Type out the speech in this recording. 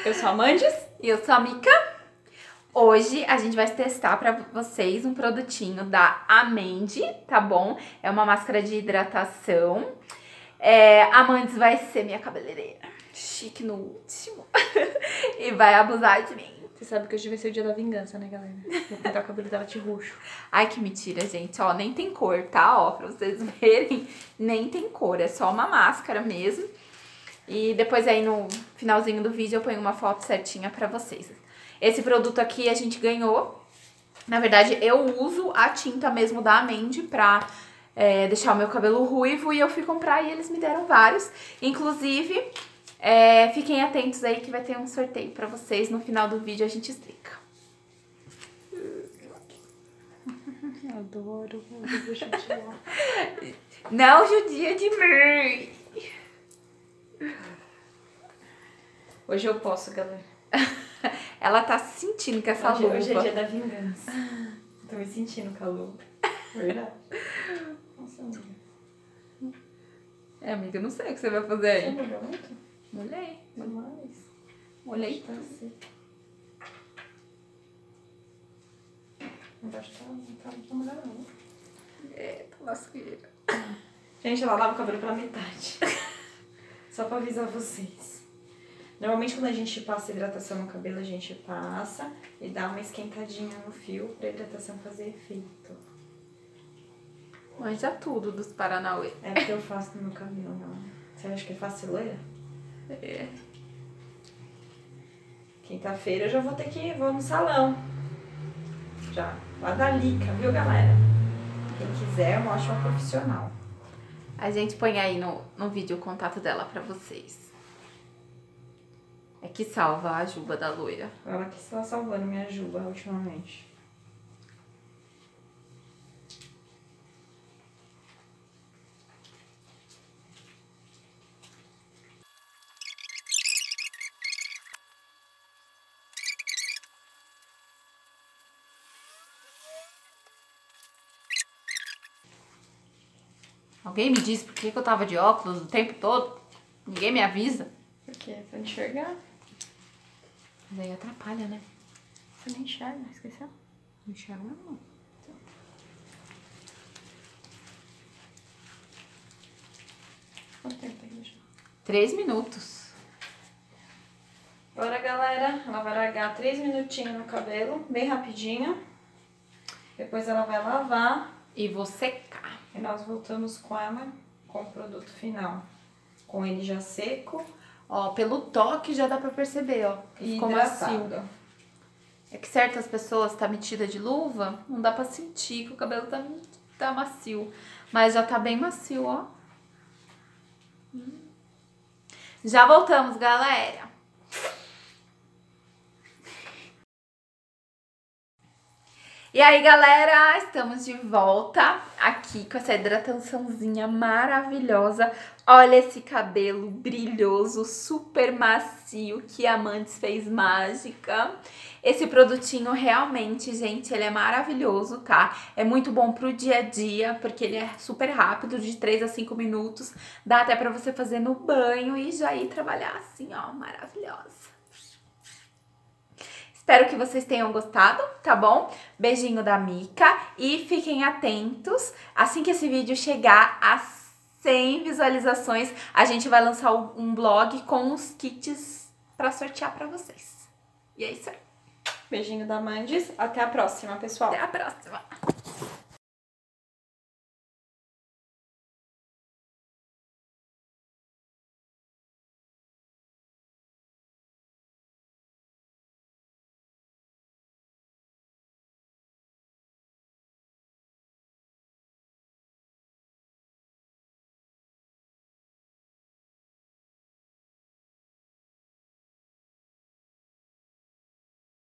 Eu sou a Mandes. E eu sou a Mica. Hoje a gente vai testar pra vocês um produtinho da Amendi, tá bom? É uma máscara de hidratação. A Mandes vai ser minha cabeleireira. Chique no último. E vai abusar de mim. Você sabe que hoje vai ser o dia da vingança, né, galera? Vou pintar o cabelo dela de roxo. Ai, que mentira, gente. Ó, nem tem cor, tá? Ó, pra vocês verem, nem tem cor. É só uma máscara mesmo. E depois aí no finalzinho do vídeo eu ponho uma foto certinha pra vocês. Esse produto aqui a gente ganhou. Na verdade, eu uso a tinta mesmo da Amendi pra deixar o meu cabelo ruivo. E eu fui comprar e eles me deram vários. Inclusive, fiquem atentos aí que vai ter um sorteio pra vocês. No final do vídeo a gente explica. Adoro, eu vou judiar. Não judia de mim. Hoje eu posso, galera. Ela tá se sentindo com essa luva. Hoje é dia da vingança. Tô me sentindo com a luva. Verdade. Nossa, amiga. Amiga, eu não sei o que você vai fazer aí. Você molhou muito? Molhei. Demais. Molhei. Tá seco. Embaixo tá molhado não. Eita, lasqueira. Gente, ela lava o cabelo pela metade. Só pra avisar vocês. Normalmente quando a gente passa hidratação no cabelo, a gente passa e dá uma esquentadinha no fio pra hidratação fazer efeito. Manja tudo dos Paranauê. É porque eu faço no meu cabelo, não. Você acha que é fácil, loira? É. Quinta-feira eu já vou ter que ir, vou no salão. Já, lá da Lica, viu, galera? Quem quiser, é uma ótima profissional. A gente põe aí no vídeo o contato dela pra vocês. É que salva a juba da loira. Ela que está salvando minha juba ultimamente. Alguém me diz por que eu tava de óculos o tempo todo? Ninguém me avisa. Por quê? Pra enxergar? Mas aí atrapalha, né? Você nem enxerga, esqueceu? Não enxergo não. Quanto tempo tem que deixar? 3 minutos. Bora, galera. Ela vai largar 3 minutinhos no cabelo, bem rapidinho. Depois ela vai lavar. E vou secar. E nós voltamos com ela, com o produto final. Com ele já seco. Ó, pelo toque já dá pra perceber, ó. E Ficou macio. hidratado. É que certas pessoas tá metida de luva, não dá pra sentir que o cabelo tá macio. Mas já tá bem macio, ó. Já voltamos, galera. E aí, galera, estamos de volta aqui com essa hidrataçãozinha maravilhosa. Olha esse cabelo brilhoso, super macio, que a Mandes fez mágica. Esse produtinho realmente, gente, ele é maravilhoso, tá? É muito bom pro dia a dia, porque ele é super rápido, de 3 a 5 minutos. Dá até pra você fazer no banho e já ir trabalhar assim, ó, maravilhosa. Espero que vocês tenham gostado, tá bom? Beijinho da Mica e fiquem atentos. Assim que esse vídeo chegar a 100 visualizações, a gente vai lançar um blog com os kits pra sortear pra vocês. E é isso aí. Beijinho da Mandes. Até a próxima, pessoal. Até a próxima.